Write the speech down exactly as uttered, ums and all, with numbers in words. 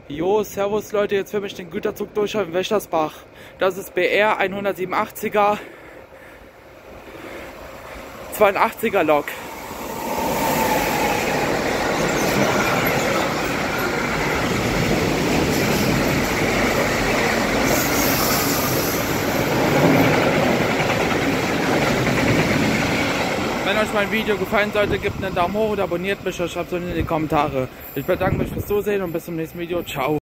Jo, servus Leute, jetzt will ich den Güterzug durch in Wächtersbach. Das ist B R hundertsiebenundachtziger zweiundachtziger Lok. Wenn euch mein Video gefallen sollte, gebt einen Daumen hoch oder abonniert mich oder schreibt es in die Kommentare. Ich bedanke mich fürs Zusehen und bis zum nächsten Video. Ciao.